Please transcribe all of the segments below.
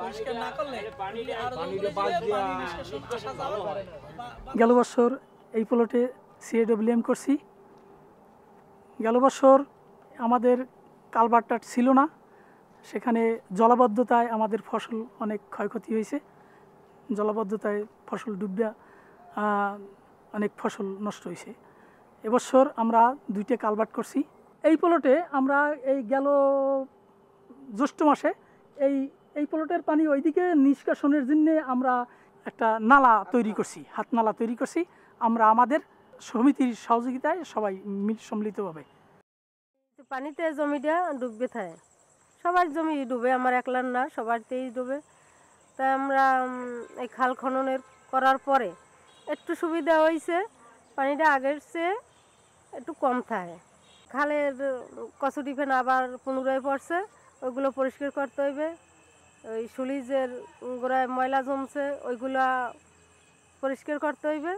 গেল বছর এই প্লটে CAWM করছি। গেল বছর আমাদের কালভার্ট ছিল না, সেখানে জলাবদ্ধতায় আমাদের ফসল অনেক ক্ষয়ক্ষতি হয়েছে। জলাবদ্ধতায় ফসল ডুবিয়া অনেক ফসল নষ্ট হয়েছে। এবছর আমরা 2টা কালভার্ট করছি। এই প্লটে আমরা এই গেল জ্যৈষ্ঠ মাসে এই প্লটের পানি ওইদিকে নিষ্কাশনের জন্য আমরা একটা নালা তৈরি করছি, হাত নালা তৈরি করছি আমরা আমাদের সমিতির সহযোগিতায় সবাই সম্মিলিতভাবে। পানিতে জমিটা ডুববে থাকে, সবার জমি ডুবে, আমার একলার না, সবারতেই ডুবে। তাই আমরা এই খাল খননের করার পরে একটু সুবিধা হয়েছে, পানিটা আগের চেয়ে একটু কম থাকে। খালের কচুরি ফেন আবার পুনরায় পড়ছে, ওইগুলো পরিষ্কার করতে হইবে। ওই সুলিজের গোড়ায় ময়লা জমছে, ওইগুলা পরিষ্কার করতে হইবে।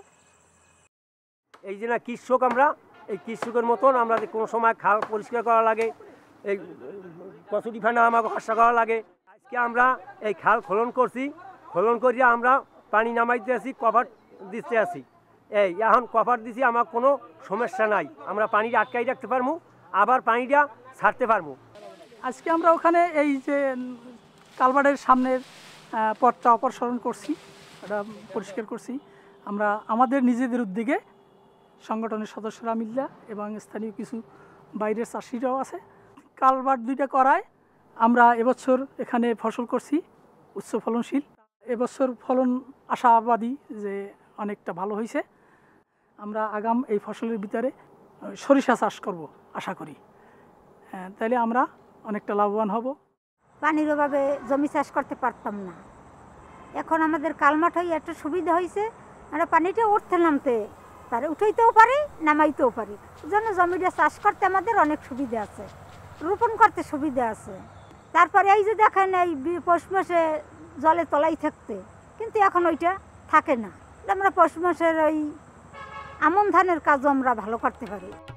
এই যে না কৃষক, আমরা এই কৃষকের মতন আমরা কোনো সময় খাল পরিষ্কার করা লাগে, এই কচুরি ফেনা আমাকে হাসা করা লাগে। আজকে আমরা এই খাল খনন করছি, খনন করিয়া আমরা পানি নামাইতে আসি, কভার দিতে আসি। এই এখন কভার দিছি, আমার কোনো সমস্যা নাই, আমরা পানিটা আটকাই রাখতে পারবো, আবার পানিটা ছাড়তে পারবো। আজকে আমরা ওখানে এই যে কালভার্টের সামনের পথটা অপসারণ করছি, এটা পরিষ্কার করছি আমরা আমাদের নিজেদের উদ্যোগে, সংগঠনের সদস্যরা মিল্লা এবং স্থানীয় কিছু বাইরের চাষিরাও আছে। কালভার্ট 2টা করায় আমরা এবছর এখানে ফসল করছি উচ্চ ফলনশীল। এবছর ফলন আশাবাদী যে অনেকটা ভালো হয়েছে। আমরা আগাম এই ফসলের ভিতরে সরিষা চাষ করব আশা করি, তাইলে আমরা অনেকটা লাভবান হব। পানির অভাবে জমি চাষ করতে পারতাম না, এখন আমাদের কালমাঠ হয়ে একটা সুবিধা হয়েছে, আমরা পানিটা উঠতে নামতে পারে, উঠাইতেও পারি নামাইতেও পারি, ওই জন্য জমিটা চাষ করতে আমাদের অনেক সুবিধা আছে, রোপণ করতে সুবিধা আছে। তারপরে এই যে দেখেন এই পৌষ মাসে জলে তলাই থাকতে, কিন্তু এখন ওইটা থাকে না, আমরা পৌষ মাসের ওই আমন ধানের কাজও আমরা ভালো করতে পারি।